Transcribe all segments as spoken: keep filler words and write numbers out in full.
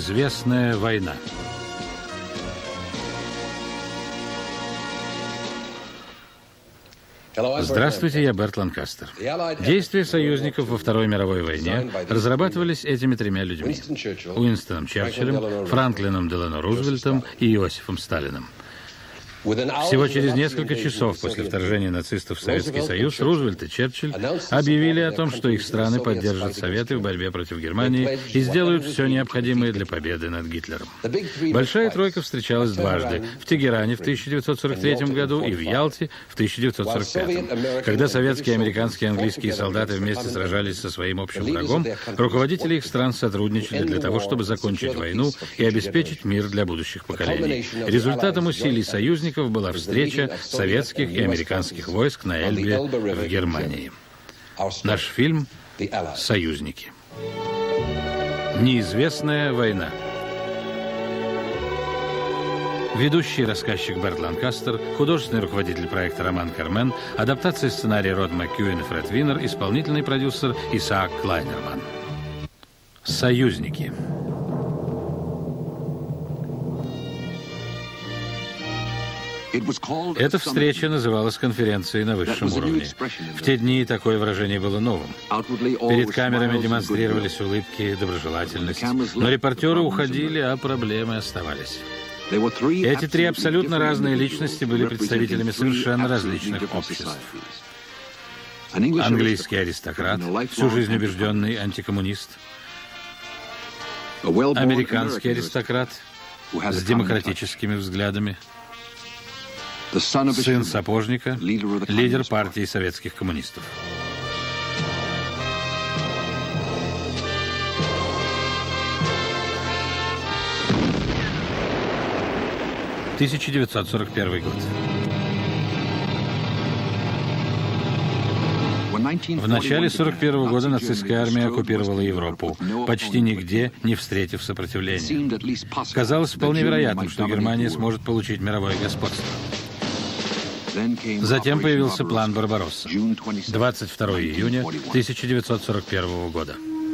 Неизвестная война. Здравствуйте, я Берт Ланкастер. Действия союзников во Второй мировой войне разрабатывались этими тремя людьми: Уинстоном Черчиллем, Франклином Делано Рузвельтом и Иосифом Сталиным. Всего через несколько часов после вторжения нацистов в Советский Союз Рузвельт и Черчилль объявили о том, что их страны поддержат Советы в борьбе против Германии и сделают все необходимое для победы над Гитлером. Большая тройка встречалась дважды: в Тегеране в тысяча девятьсот сорок третьем году и в Ялте в тысяча девятьсот сорок пятом. Когда советские, американские и английские солдаты вместе сражались со своим общим врагом, руководители их стран сотрудничали для того, чтобы закончить войну и обеспечить мир для будущих поколений. Результатом усилий союзников была встреча советских и американских войск на Эльбе в Германии. Наш фильм «Союзники». Неизвестная война. Ведущий рассказчик Берт Ланкастер, художественный руководитель проекта Роман Кармен, адаптация сценария Род МакКьюин и Фред Винер, исполнительный продюсер Исаак Клайнерман. «Союзники». Эта встреча называлась конференцией на высшем уровне. В те дни такое выражение было новым. Перед камерами демонстрировались улыбки, доброжелательность, но репортеры уходили, а проблемы оставались. Эти три абсолютно разные личности были представителями совершенно различных обществ. Английский аристократ, всю жизнь убежденный антикоммунист. Американский аристократ с демократическими взглядами. Сын сапожника, лидер партии советских коммунистов. тысяча девятьсот сорок первый год. В начале сорок первого года нацистская армия оккупировала Европу, почти нигде не встретив сопротивления. Казалось вполне вероятным, что Германия сможет получить мировое господство. Затем появился план «Барбаросса» двадцать второго июня тысяча девятьсот сорок первого года.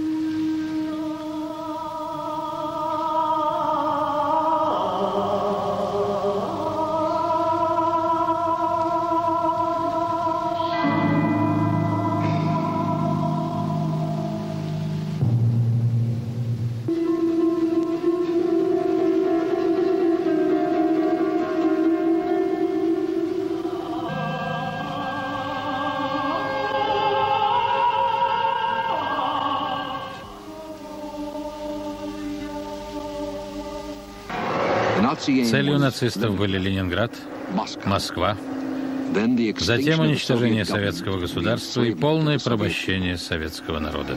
Целью нацистов были Ленинград, Москва, затем уничтожение советского государства и полное порабощение советского народа.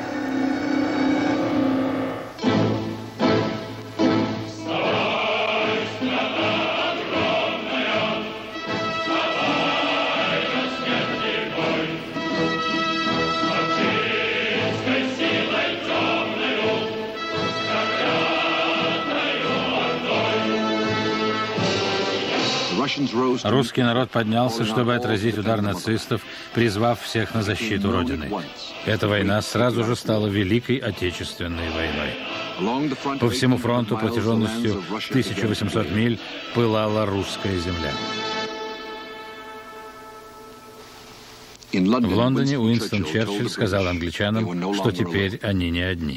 Русский народ поднялся, чтобы отразить удар нацистов, призвав всех на защиту Родины. Эта война сразу же стала Великой Отечественной войной. По всему фронту протяженностью тысяча восемьсот миль пылала русская земля. В Лондоне Уинстон Черчилль сказал англичанам, что теперь они не одни.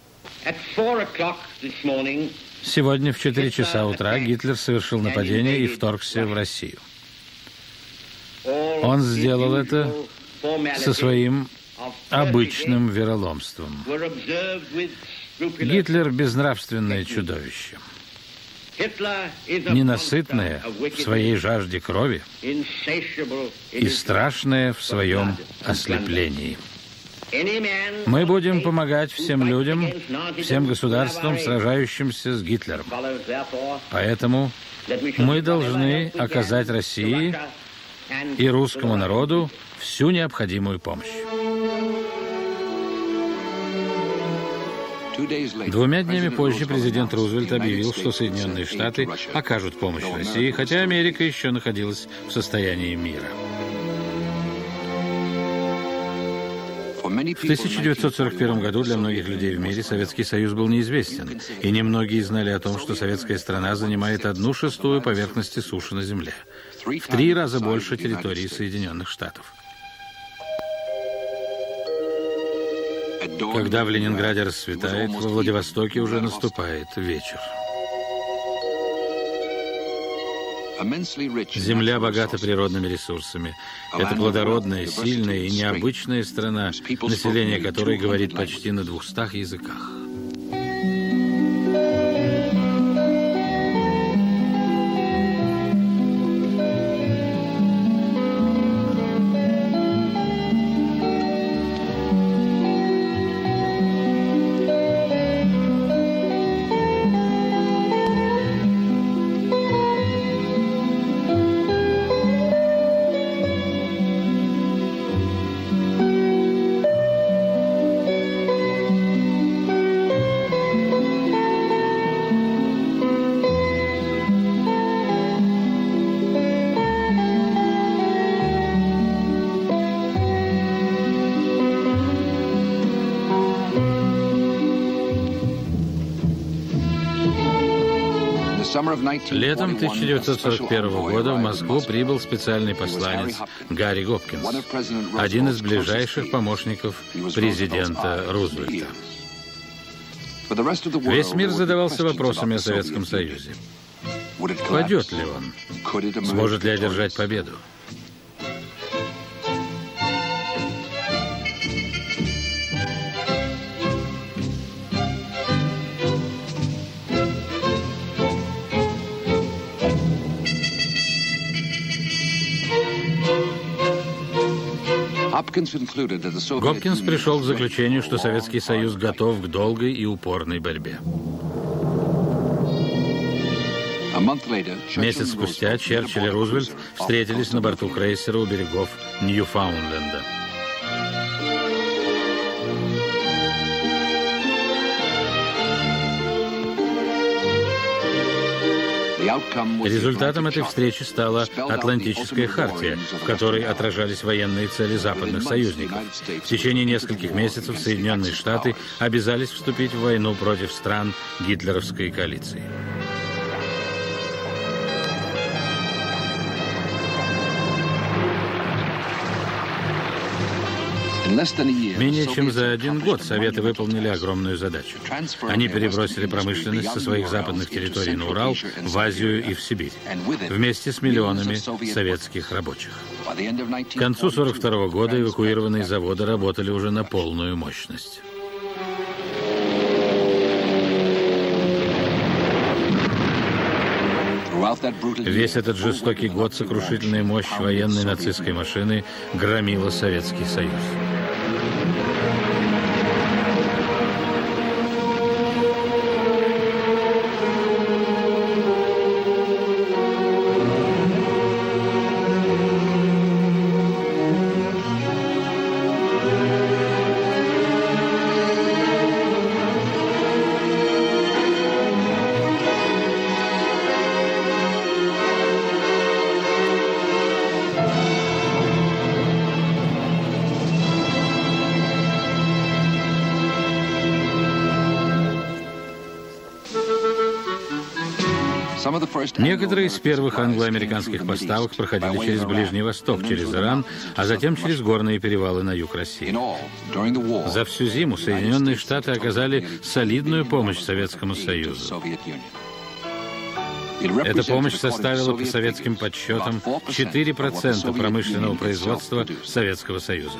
Сегодня в четыре часа утра Гитлер совершил нападение и вторгся в Россию. Он сделал это со своим обычным вероломством. Гитлер – безнравственное чудовище, ненасытное в своей жажде крови и страшное в своем ослеплении. Мы будем помогать всем людям, всем государствам, сражающимся с Гитлером. Поэтому мы должны оказать России и русскому народу всю необходимую помощь. Двумя днями позже президент Рузвельт объявил, что Соединенные Штаты окажут помощь России, хотя Америка еще находилась в состоянии мира. В тысяча девятьсот сорок первом году для многих людей в мире Советский Союз был неизвестен, и немногие знали о том, что советская страна занимает одну шестую поверхности суши на Земле, в три раза больше территории Соединенных Штатов. Когда в Ленинграде расцветает, во Владивостоке уже наступает вечер. Земля богата природными ресурсами. Это плодородная, сильная и необычная страна, население которой говорит почти на двухстах языках. Летом тысяча девятьсот сорок первого года в Москву прибыл специальный посланец Гарри Гопкинс, один из ближайших помощников президента Рузвельта. Весь мир задавался вопросами о Советском Союзе. Падет ли он? Сможет ли одержать победу? Гопкинс пришел к заключению, что Советский Союз готов к долгой и упорной борьбе. Месяц спустя Черчилль и Рузвельт встретились на борту крейсера у берегов Ньюфаундленда. Результатом этой встречи стала Атлантическая хартия, в которой отражались военные цели западных союзников. В течение нескольких месяцев Соединенные Штаты обязались вступить в войну против стран гитлеровской коалиции. Менее чем за один год Советы выполнили огромную задачу. Они перебросили промышленность со своих западных территорий на Урал, в Азию и в Сибирь, вместе с миллионами советских рабочих. К концу сорок второго года эвакуированные заводы работали уже на полную мощность. Весь этот жестокий год сокрушительная мощь военной нацистской машины громила Советский Союз. Некоторые из первых англо-американских поставок проходили через Ближний Восток, через Иран, а затем через горные перевалы на юг России. За всю зиму Соединенные Штаты оказали солидную помощь Советскому Союзу. Эта помощь составила, по советским подсчетам, четыре процента промышленного производства Советского Союза.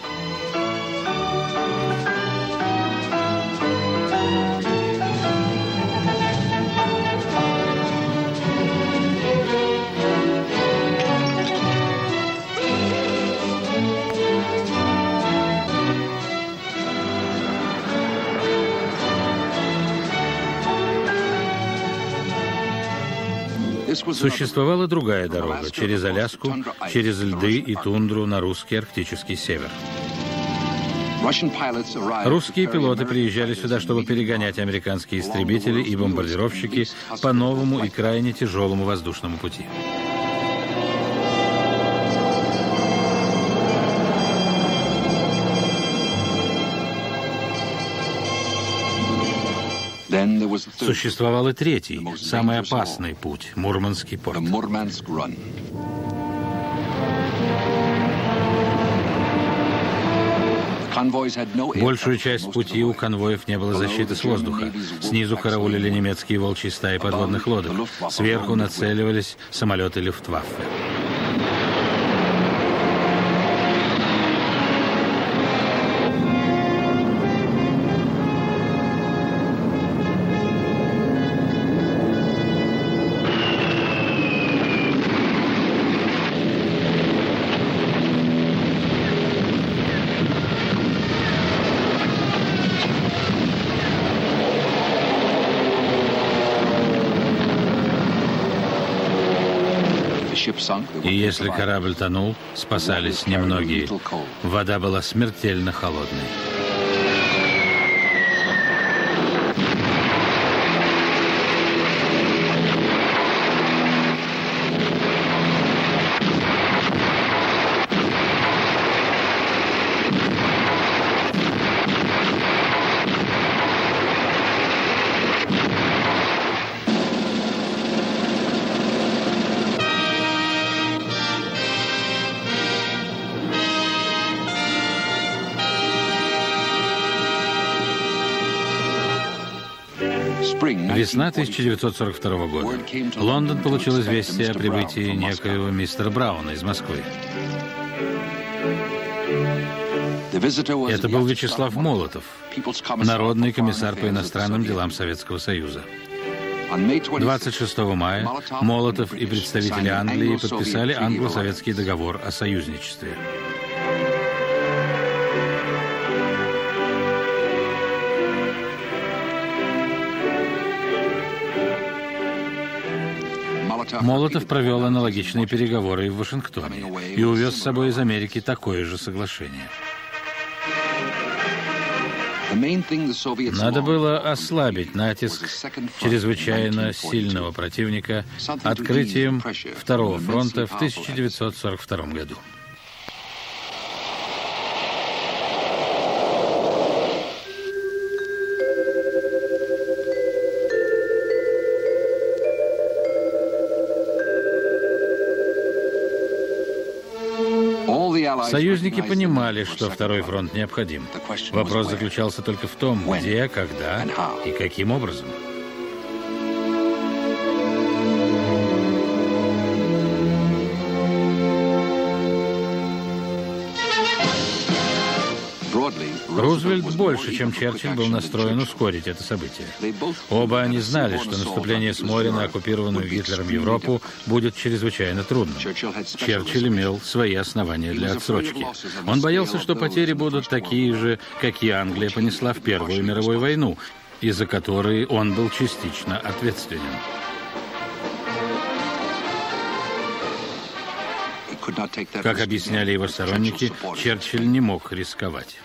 Существовала другая дорога, через Аляску, через льды и тундру на русский арктический север. Русские пилоты приезжали сюда, чтобы перегонять американские истребители и бомбардировщики по новому и крайне тяжелому воздушному пути. Существовал и третий, самый опасный путь – Мурманский порт. Большую часть пути у конвоев не было защиты с воздуха. Снизу караулили немецкие волчьи стаи подводных лодок. Сверху нацеливались самолеты Люфтваффе. И если корабль тонул, спасались немногие. Вода была смертельно холодной. Весна тысяча девятьсот сорок второго года. Лондон получил известие о прибытии некоего мистера Брауна из Москвы. Это был Вячеслав Молотов, народный комиссар по иностранным делам Советского Союза. двадцать шестого мая Молотов и представители Англии подписали англо-советский договор о союзничестве. Молотов провел аналогичные переговоры и в Вашингтоне и увез с собой из Америки такое же соглашение. Надо было ослабить натиск чрезвычайно сильного противника открытием Второго фронта в тысяча девятьсот сорок втором году. Союзники понимали, что Второй фронт необходим. Вопрос заключался только в том, где, когда и каким образом. Рузвельт больше, чем Черчилль, был настроен ускорить это событие. Оба они знали, что наступление с моря на оккупированную Гитлером Европу будет чрезвычайно трудным. Черчилль имел свои основания для отсрочки. Он боялся, что потери будут такие же, какие Англия понесла в Первую мировую войну, и за которые он был частично ответственен. Как объясняли его сторонники, Черчилль не мог рисковать.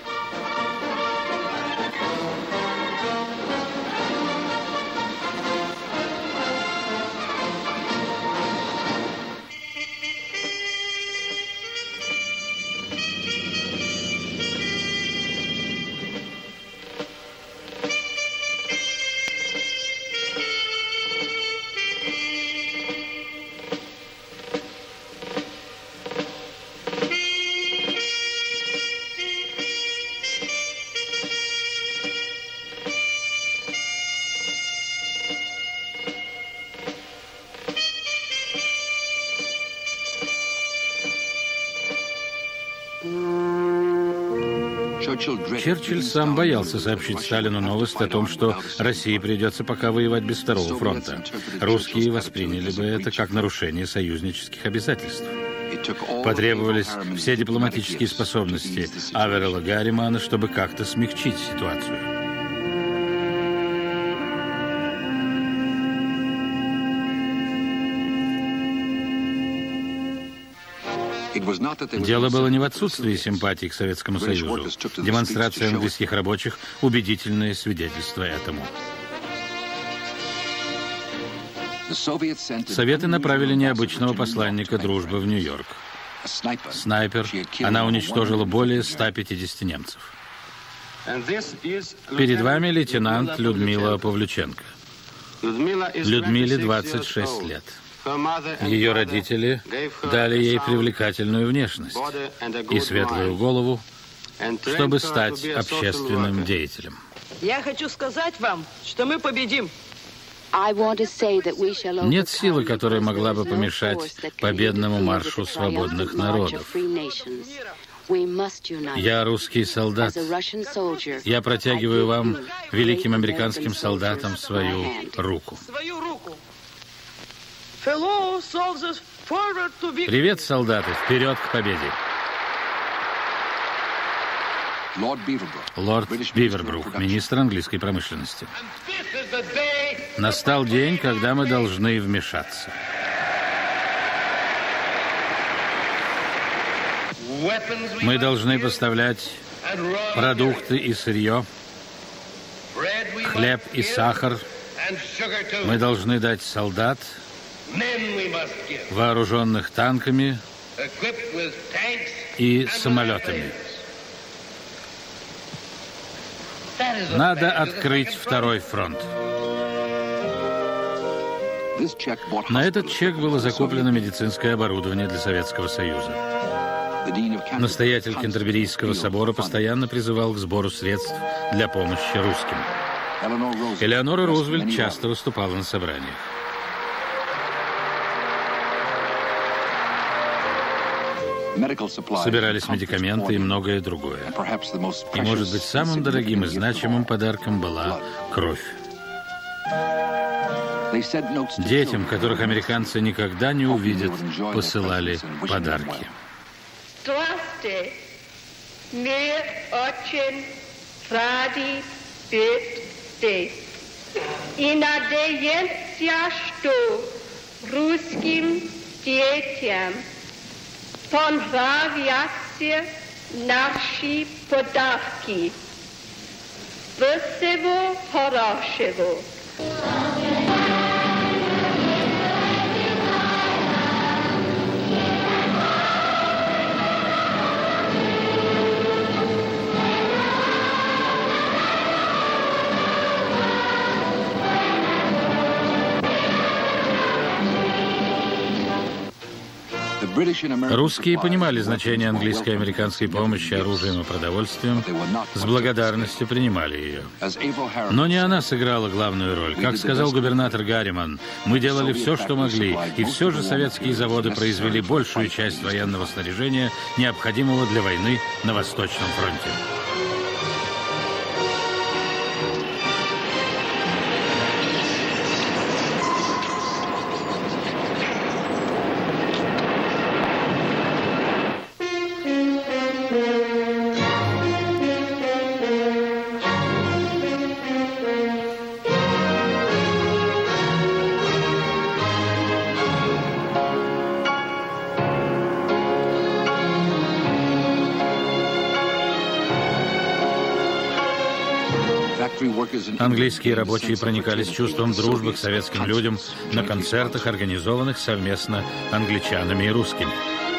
Черчилль сам боялся сообщить Сталину новость о том, что России придется пока воевать без Второго фронта. Русские восприняли бы это как нарушение союзнических обязательств. Потребовались все дипломатические способности Аверелла Гарримана, чтобы как-то смягчить ситуацию. Дело было не в отсутствии симпатии к Советскому Союзу. Демонстрация английских рабочих – убедительное свидетельство этому. Советы направили необычного посланника дружбы в Нью-Йорк. Снайпер. Она уничтожила более ста пятидесяти немцев. Перед вами лейтенант Людмила Павлюченко. Людмиле двадцать шесть лет. Ее родители дали ей привлекательную внешность и светлую голову, чтобы стать общественным деятелем. Я хочу сказать вам, что мы победим. Нет силы, которая могла бы помешать победному маршу свободных народов. Я русский солдат. Я протягиваю вам, великим американским солдатам, свою руку. Привет, солдаты! Вперед к победе! Лорд Бивербрук, министр английской промышленности. Настал день, когда мы должны вмешаться. Мы должны поставлять продукты и сырье, хлеб и сахар. Мы должны дать солдат, вооруженных танками и самолетами. Надо открыть второй фронт. На этот чек было закуплено медицинское оборудование для Советского Союза. Настоятель Кентерберийского собора постоянно призывал к сбору средств для помощи русским. Элеонора Рузвельт часто выступала на собраниях. Собирались медикаменты и многое другое. И, может быть, самым дорогим и значимым подарком была кровь. Детям, которых американцы никогда не увидят, посылали подарки. Здравствуйте, мы очень рады быть здесь. И надеемся, что русским детям понравятся наши подарки. Всего хорошего. Русские понимали значение английской и американской помощи оружием и продовольствием, с благодарностью принимали ее. Но не она сыграла главную роль. Как сказал губернатор Гарриман, мы делали все, что могли, и все же советские заводы произвели большую часть военного снаряжения, необходимого для войны на Восточном фронте. Английские рабочие проникались чувством дружбы к советским людям на концертах, организованных совместно англичанами и русскими.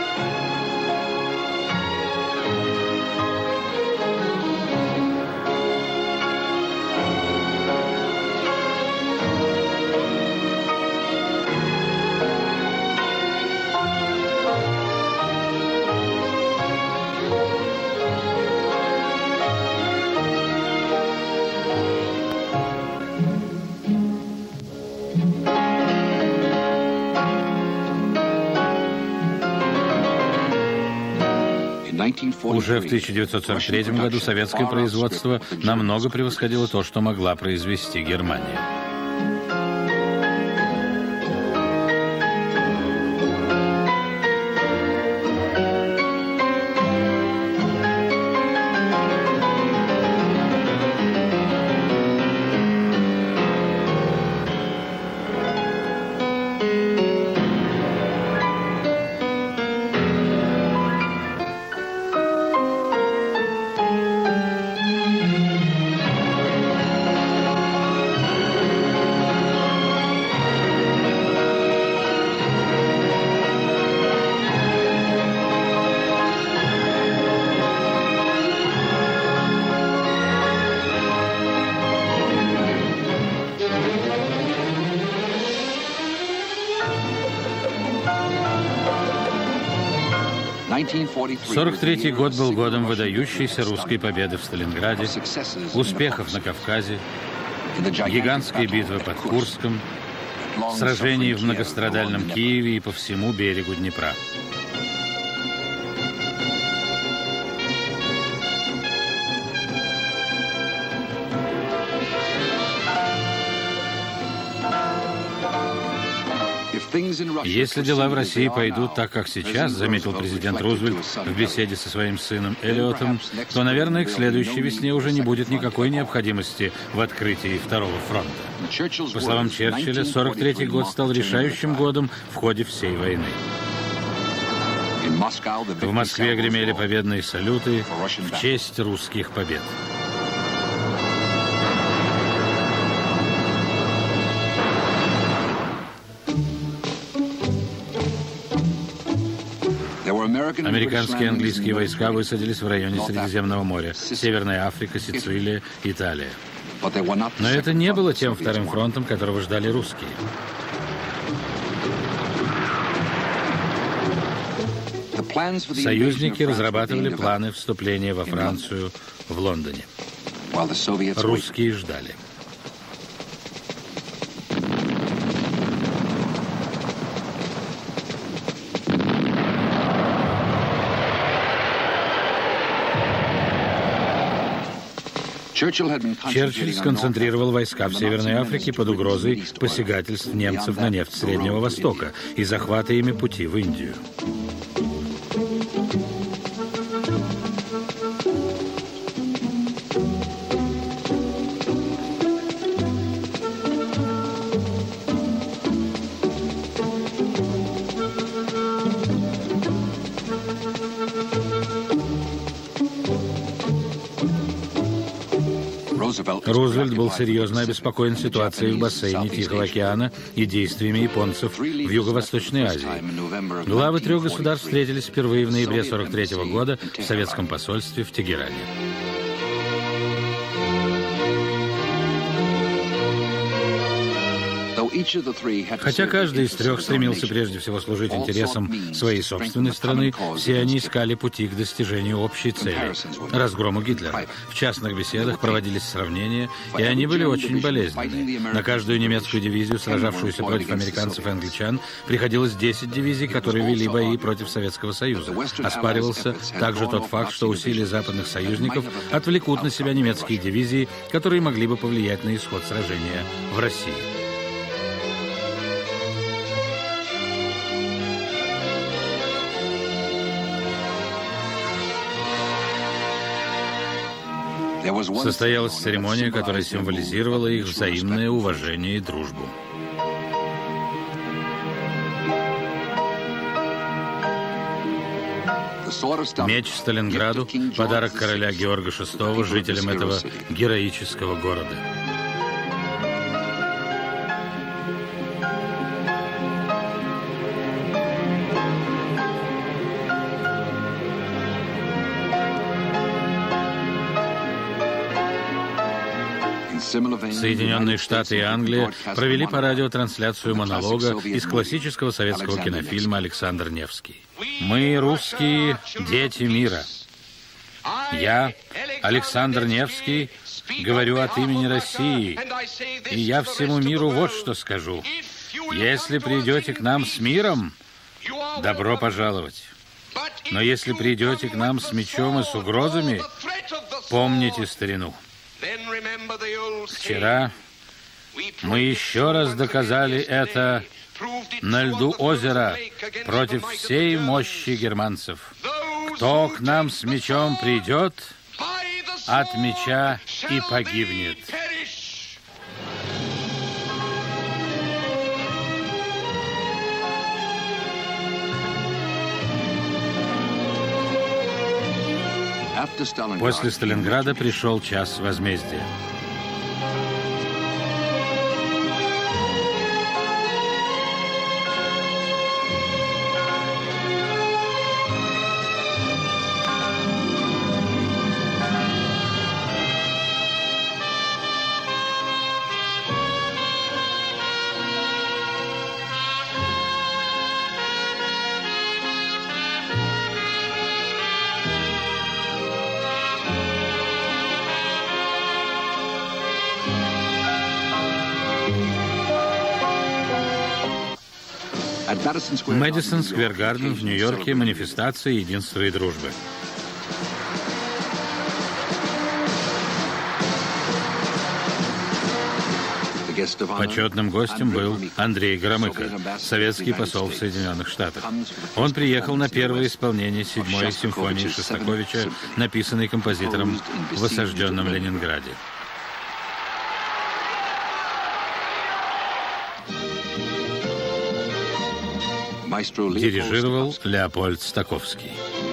Уже в тысяча девятьсот сорок третьем году советское производство намного превосходило то, что могла произвести Германия. сорок третий год был годом выдающейся русской победы в Сталинграде, успехов на Кавказе, гигантской битвы под Курском, сражений в многострадальном Киеве и по всему берегу Днепра. Если дела в России пойдут так, как сейчас, заметил президент Рузвельт в беседе со своим сыном Эллиотом, то, наверное, к следующей весне уже не будет никакой необходимости в открытии второго фронта. По словам Черчилля, сорок третий год стал решающим годом в ходе всей войны. В Москве гремели победные салюты в честь русских побед. Американские и английские войска высадились в районе Средиземного моря, Северная Африка, Сицилия, Италия. Но это не было тем вторым фронтом, которого ждали русские. Союзники разрабатывали планы вступления во Францию в Лондоне. Русские ждали. Черчилль сконцентрировал войска в Северной Африке под угрозой посягательств немцев на нефть Среднего Востока и захвата ими пути в Индию. Рузвельт был серьезно обеспокоен ситуацией в бассейне Тихого океана и действиями японцев в Юго-Восточной Азии. Главы трех государств встретились впервые в ноябре сорок третьего года в советском посольстве в Тегеране. Хотя каждый из трех стремился прежде всего служить интересам своей собственной страны, все они искали пути к достижению общей цели – разгрому Гитлера. В частных беседах проводились сравнения, и они были очень болезненны. На каждую немецкую дивизию, сражавшуюся против американцев и англичан, приходилось десять дивизий, которые вели бои против Советского Союза. Оспаривался также тот факт, что усилия западных союзников отвлекут на себя немецкие дивизии, которые могли бы повлиять на исход сражения в России. Состоялась церемония, которая символизировала их взаимное уважение и дружбу. Меч Сталинграду – подарок короля Георга шестого жителям этого героического города. Соединенные Штаты и Англия провели по радио трансляцию монолога из классического советского кинофильма «Александр Невский». «Мы, русские, дети мира. Я, Александр Невский, говорю от имени России, и я всему миру вот что скажу. Если придете к нам с миром, добро пожаловать. Но если придете к нам с мечом и с угрозами, помните старину. Вчера мы еще раз доказали это на льду озера против всей мощи германцев. Кто к нам с мечом придет, от меча и погибнет». После Сталинграда пришел час возмездия. Мэдисон Сквер Гарден в Нью-Йорке. Манифестация единства и дружбы. Почетным гостем был Андрей Громыко, советский посол в Соединенных Штатах. Он приехал на первое исполнение седьмой симфонии Шостаковича, написанной композитором в осажденном Ленинграде. Дирижировал Леопольд Стаковский.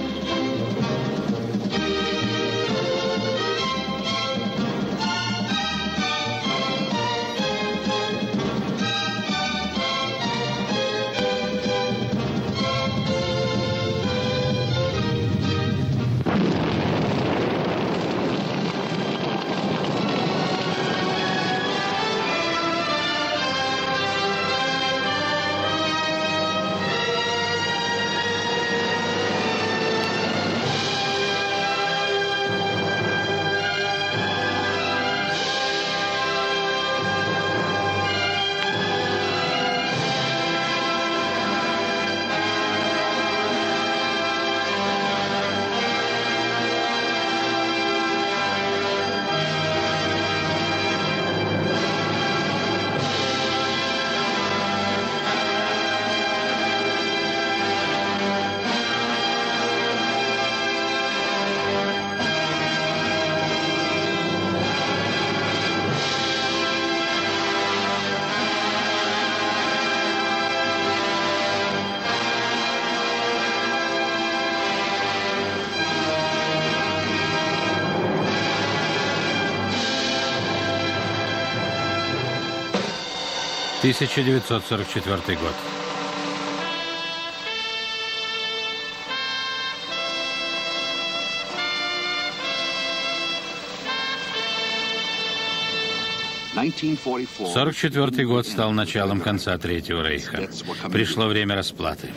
тысяча девятьсот сорок четвёртый год. сорок четвёртый год стал началом конца Третьего Рейха. Пришло время расплаты.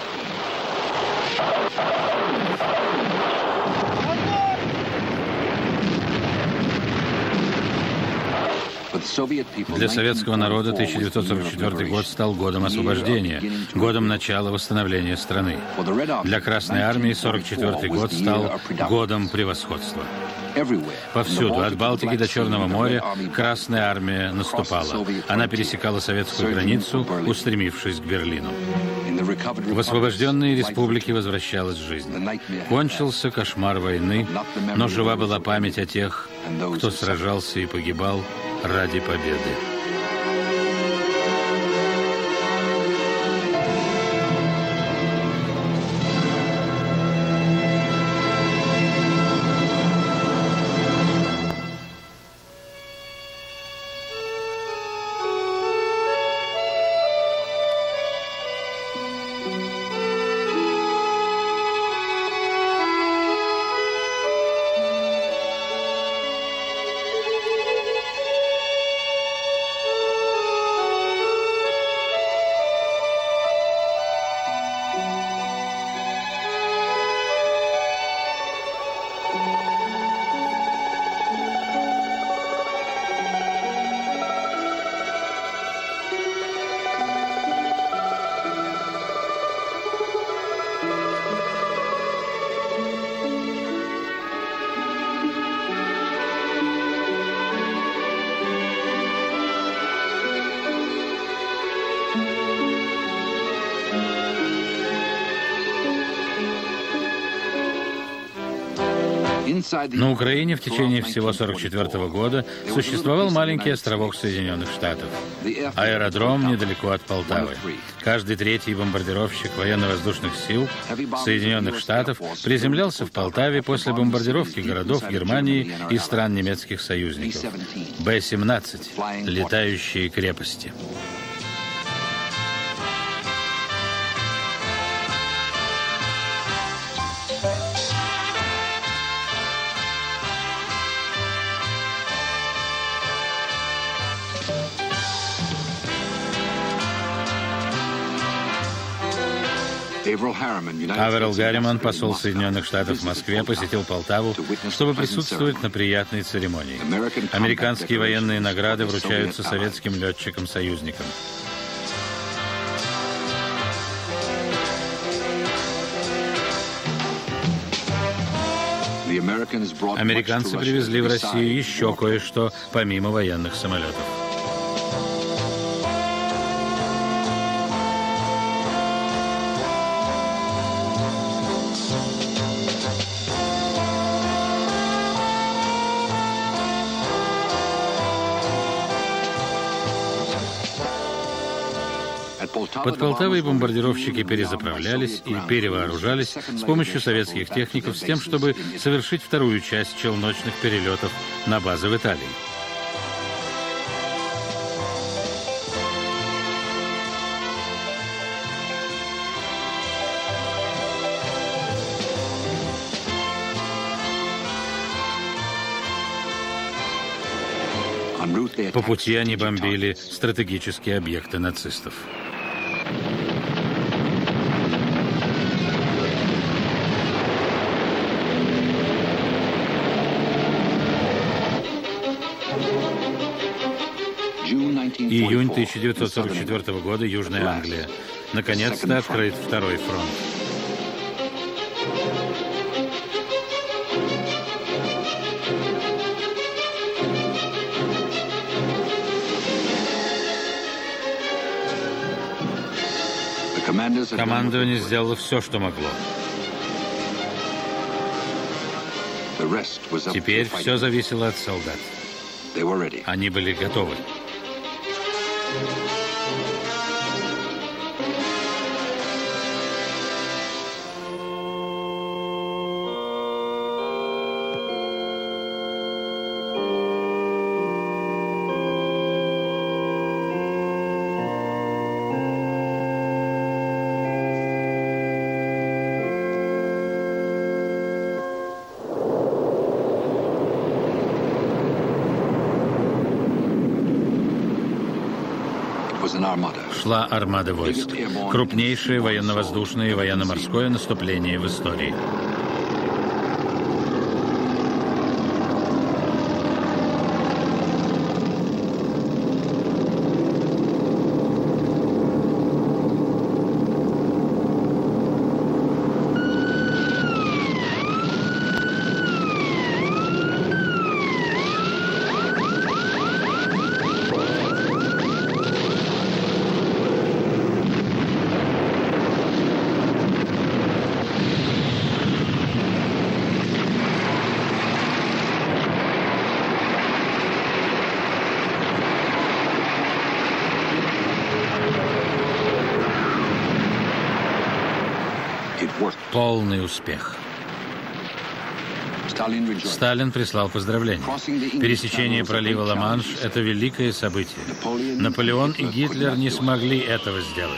Для советского народа тысяча девятьсот сорок четвёртый год стал годом освобождения, годом начала восстановления страны. Для Красной Армии сорок четвёртый год стал годом превосходства. Повсюду, от Балтики до Черного моря, Красная Армия наступала. Она пересекала советскую границу, устремившись к Берлину. В освобожденные республики возвращалась жизнь. Кончился кошмар войны, но жива была память о тех, кто сражался и погибал ради победы. На Украине в течение всего сорок четвёртого года существовал маленький островок Соединенных Штатов. Аэродром недалеко от Полтавы. Каждый третий бомбардировщик военно-воздушных сил Соединенных Штатов приземлялся в Полтаве после бомбардировки городов Германии и стран немецких союзников. Бэ семнадцать — летающие крепости. Аверл Гарриман, посол Соединенных Штатов в Москве, посетил Полтаву, чтобы присутствовать на приятной церемонии. Американские военные награды вручаются советским летчикам-союзникам. Американцы привезли в Россию еще кое-что, помимо военных самолетов. Под Полтавой бомбардировщики перезаправлялись и перевооружались с помощью советских техников с тем, чтобы совершить вторую часть челночных перелетов на базы в Италии. По пути они бомбили стратегические объекты нацистов. Июнь тысяча девятьсот сорок четвёртого года, Южная Англия. Наконец-то открыт второй фронт. Командование сделало все, что могло. Теперь все зависело от солдат. Они были готовы. Шла армада войск. Крупнейшее военно-воздушное и военно-морское наступление в истории. Полный успех. Сталин прислал поздравления. Пересечение пролива Ла-Манш – это великое событие. Наполеон и Гитлер не смогли этого сделать.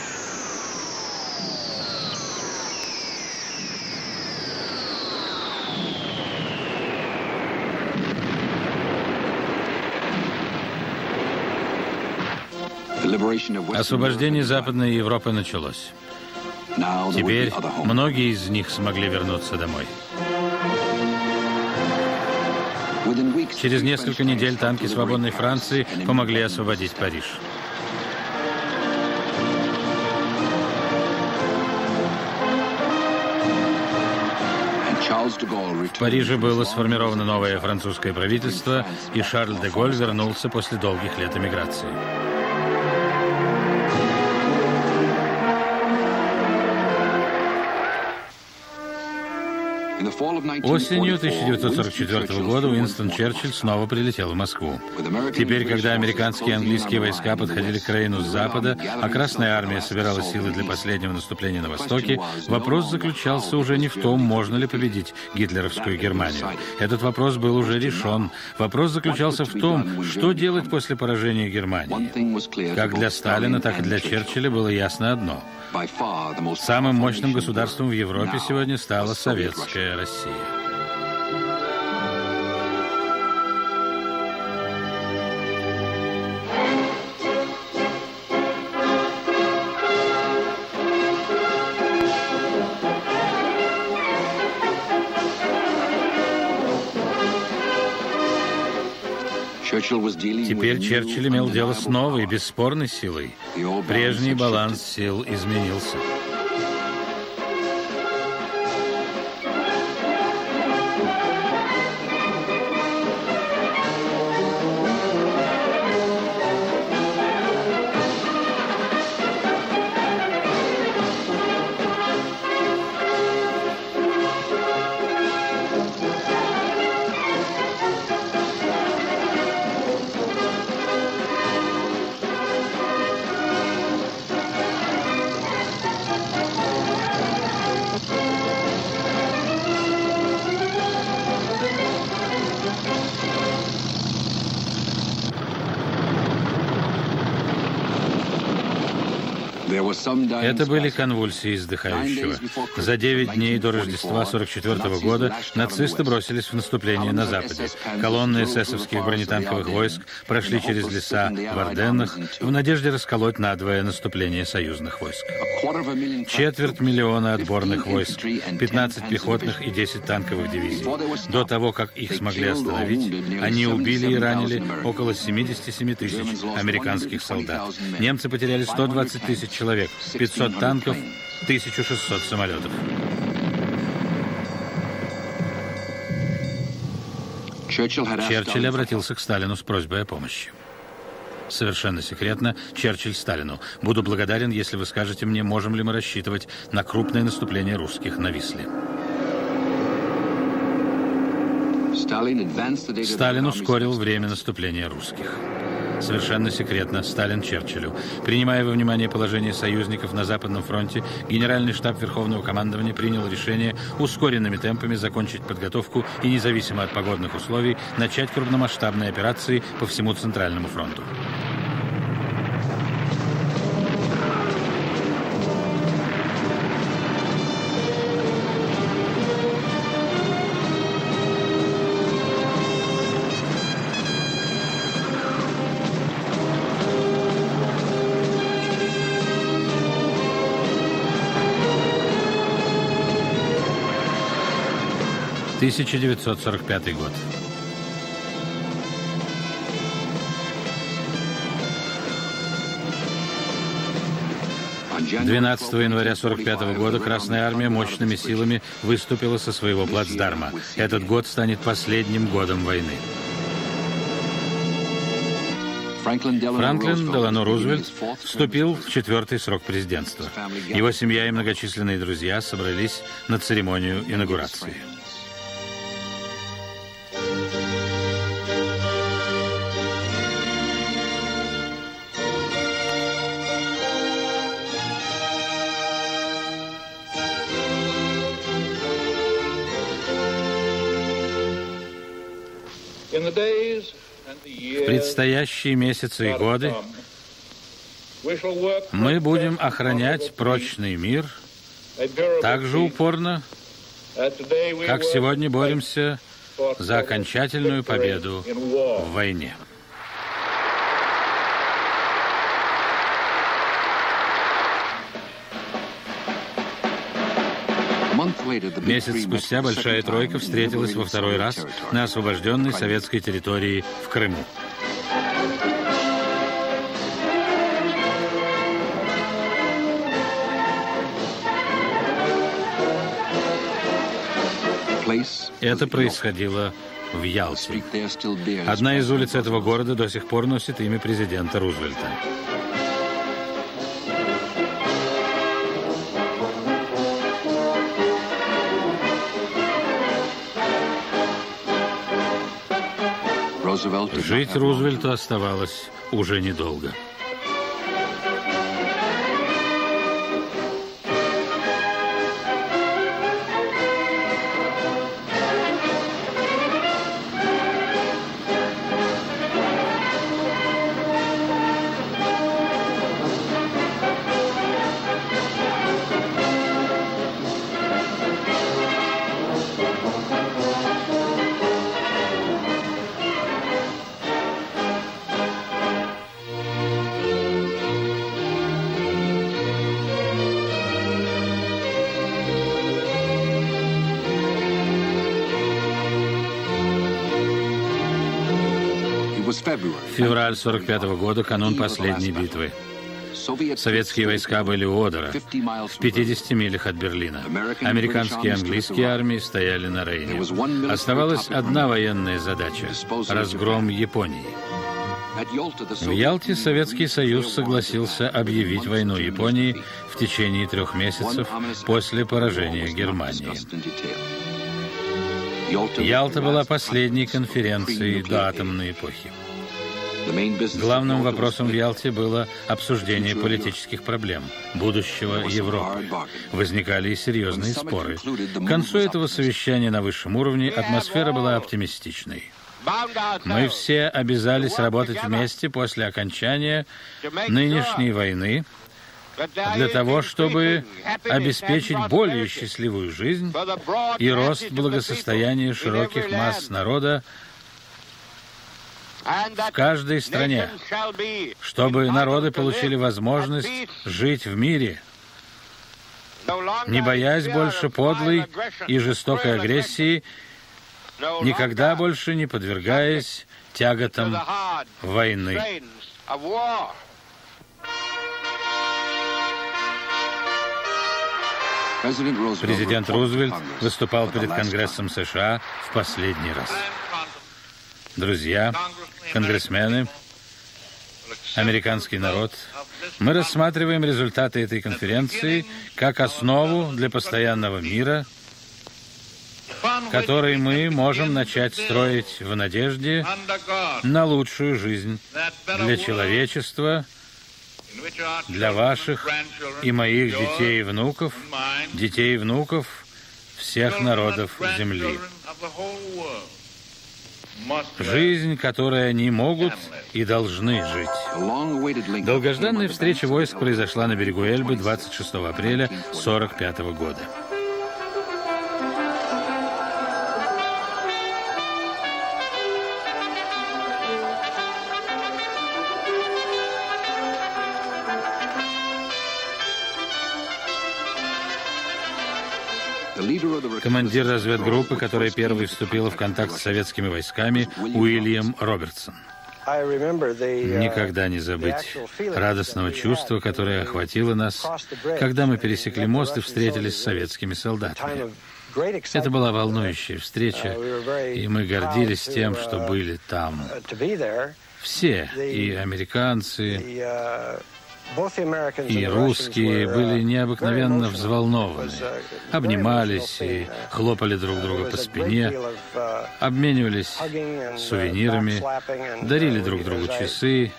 Освобождение Западной Европы началось. Теперь многие из них смогли вернуться домой. Через несколько недель танки свободной Франции помогли освободить Париж. В Париже было сформировано новое французское правительство, и Шарль де Голль вернулся после долгих лет эмиграции. Осенью тысяча девятьсот сорок четвёртого года Уинстон Черчилль снова прилетел в Москву. Теперь, когда американские и английские войска подходили к Рейну с запада, а Красная Армия собирала силы для последнего наступления на востоке, вопрос заключался уже не в том, можно ли победить гитлеровскую Германию. Этот вопрос был уже решен. Вопрос заключался в том, что делать после поражения Германии. Как для Сталина, так и для Черчилля было ясно одно. Самым мощным государством в Европе сегодня стала советская Россия. Теперь Черчилль имел дело с новой, бесспорной силой. Прежний баланс сил изменился. Это были конвульсии издыхающего. За девять дней до Рождества сорок четвёртого года нацисты бросились в наступление на Западе. Колонны эсэсовских бронетанковых войск прошли через леса в Арденнах в надежде расколоть надвое наступление союзных войск. Четверть миллиона отборных войск, пятнадцать пехотных и десять танковых дивизий. До того, как их смогли остановить, они убили и ранили около семидесяти семи тысяч американских солдат. Немцы потеряли сто двадцать тысяч человек, пятьсот танков, тысячу шестьсот самолетов. Черчилль обратился к Сталину с просьбой о помощи. Совершенно секретно, Черчилль Сталину: «Буду благодарен, если вы скажете мне, можем ли мы рассчитывать на крупное наступление русских на Висле». Сталин ускорил время наступления русских. Совершенно секретно, Сталин Черчиллю: «Принимая во внимание положение союзников на Западном фронте, Генеральный штаб Верховного командования принял решение ускоренными темпами закончить подготовку и, независимо от погодных условий, начать крупномасштабные операции по всему Центральному фронту». тысяча девятьсот сорок пятый год. двенадцатого января сорок пятого года Красная Армия мощными силами выступила со своего плацдарма. Этот год станет последним годом войны. Франклин Делано Рузвельт вступил в четвертый срок президентства. Его семья и многочисленные друзья собрались на церемонию инаугурации. В предстоящие месяцы и годы мы будем охранять прочный мир так же упорно, как сегодня боремся за окончательную победу в войне. Месяц спустя Большая Тройка встретилась во второй раз на освобожденной советской территории в Крыму. Это происходило в Ялте. Одна из улиц этого города до сих пор носит имя президента Рузвельта. Жить Рузвельту оставалось уже недолго. Февраль сорок пятого года, канун последней битвы. Советские войска были у Одера, в пятидесяти милях от Берлина. Американские и английские армии стояли на Рейне. Оставалась одна военная задача – разгром Японии. В Ялте Советский Союз согласился объявить войну Японии в течение трех месяцев после поражения Германии. Ялта была последней конференцией до атомной эпохи. Главным вопросом в Ялте было обсуждение политических проблем, будущего Европы. Возникали и серьезные споры. К концу этого совещания на высшем уровне атмосфера была оптимистичной. Мы все обязались работать вместе после окончания нынешней войны для того, чтобы обеспечить более счастливую жизнь и рост благосостояния широких масс народа в каждой стране, чтобы народы получили возможность жить в мире, не боясь больше подлой и жестокой агрессии, никогда больше не подвергаясь тяготам войны. Президент Рузвельт выступал перед Конгрессом США в последний раз. Друзья, конгрессмены, американский народ, мы рассматриваем результаты этой конференции как основу для постоянного мира, который мы можем начать строить в надежде на лучшую жизнь для человечества, для ваших и моих детей и внуков, детей и внуков всех народов Земли. Жизнь, которой они могут и должны жить. Долгожданная встреча войск произошла на берегу Эльбы двадцать шестого апреля сорок пятого года. Командир разведгруппы, которая первой вступила в контакт с советскими войсками, Уильям Робертсон. Никогда не забыть радостного чувства, которое охватило нас, когда мы пересекли мост и встретились с советскими солдатами. Это была волнующая встреча, и мы гордились тем, что были там. Все, и американцы, и русские были необыкновенно взволнованы, обнимались и хлопали друг друга по спине, обменивались сувенирами, дарили друг другу часы,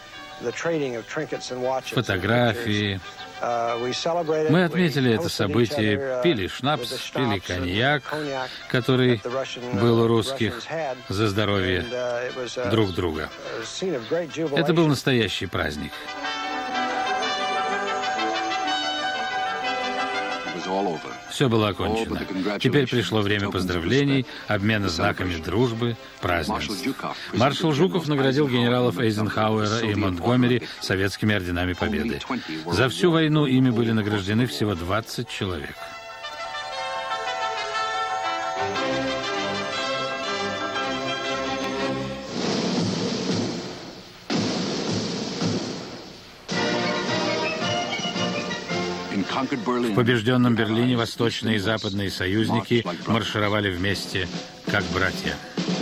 фотографии. Мы отметили это событие, пили шнапс, пили коньяк, который был у русских, за здоровье друг друга. Это был настоящий праздник. Все было окончено. Теперь пришло время поздравлений, обмена знаками дружбы, празднеств. Маршал Жуков наградил генералов Эйзенхауэра и Монтгомери советскими орденами Победы. За всю войну ими были награждены всего двадцать человек. В побежденном Берлине восточные и западные союзники маршировали вместе, как братья.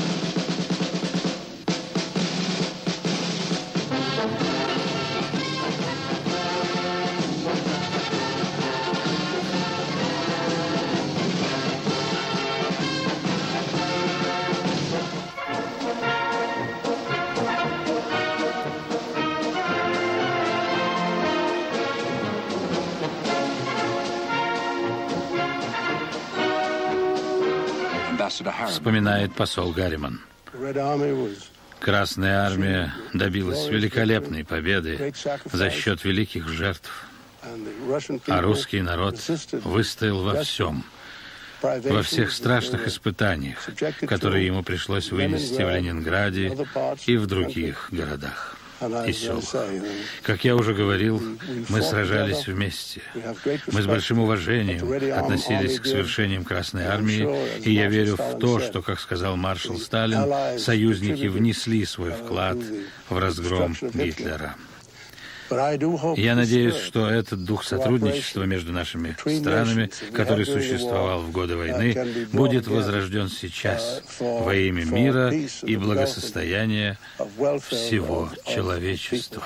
Вспоминает посол Гарриман. Красная армия добилась великолепной победы за счет великих жертв, а русский народ выстоял во всем, во всех страшных испытаниях, которые ему пришлось вынести в Ленинграде и в других городах и селах. Как я уже говорил, мы сражались вместе. Мы с большим уважением относились к свершениям Красной Армии, и я верю в то, что, как сказал маршал Сталин, союзники внесли свой вклад в разгром Гитлера. Я надеюсь, что этот дух сотрудничества между нашими странами, который существовал в годы войны, будет возрожден сейчас во имя мира и благосостояния всего человечества.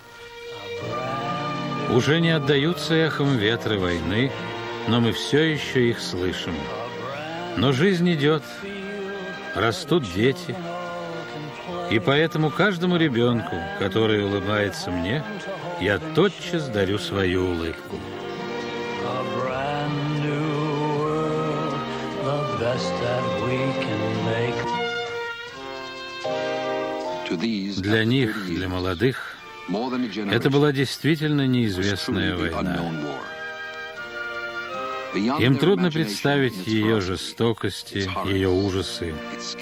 Уже не отдаются эхом ветры войны, но мы все еще их слышим. Но жизнь идет, растут дети, и поэтому каждому ребенку, который улыбается мне, я тотчас дарю свою улыбку. Для них, для молодых, Это была действительно неизвестная война. Им трудно представить ее жестокости, ее ужасы.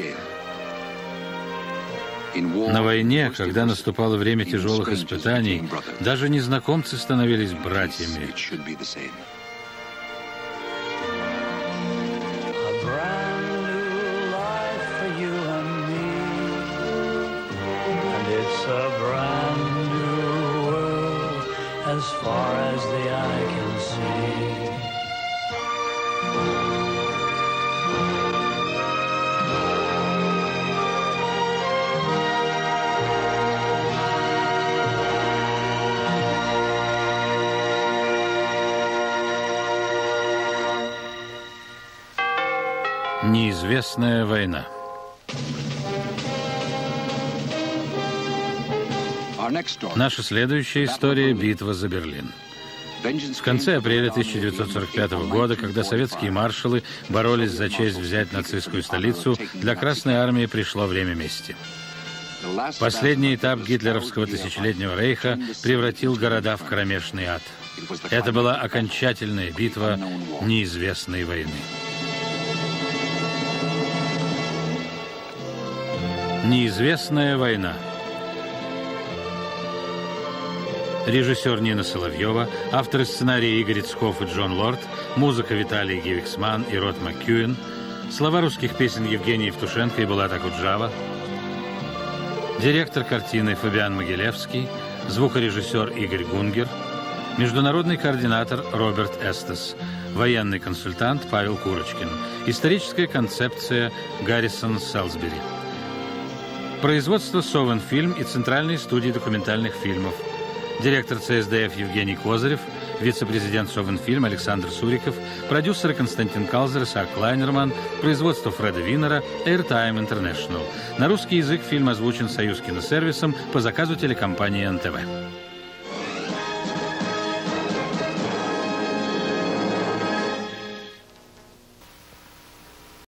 На войне, когда наступало время тяжелых испытаний, даже незнакомцы становились братьями. Неизвестная война. Наша следующая история – битва за Берлин. В конце апреля тысяча девятьсот сорок пятого года, когда советские маршалы боролись за честь взять нацистскую столицу, для Красной армии пришло время мести. Последний этап гитлеровского тысячелетнего рейха превратил города в кромешный ад. Это была окончательная битва неизвестной войны. Неизвестная война. Режиссер Нина Соловьева, авторы сценария Игорь Цков и Джон Лорд, музыка Виталий Гевиксман и Рот МакКьюин, слова русских песен Евгений Евтушенко и Булат Акуджава, директор картины Фабиан Могилевский, звукорежиссер Игорь Гунгер, международный координатор Роберт Эстес, военный консультант Павел Курочкин, историческая концепция Гаррисон Селсбери. Производство Совинфильм и Центральной студии документальных фильмов. Директор ЦСДФ Евгений Козырев, вице-президент Совинфильм Александр Суриков, продюсеры Константин Калзер, Исаак Клайнерман, производство Фреда Винера, Airtime International. На русский язык фильм озвучен Союз киносервисом по заказу телекомпании эн тэ вэ.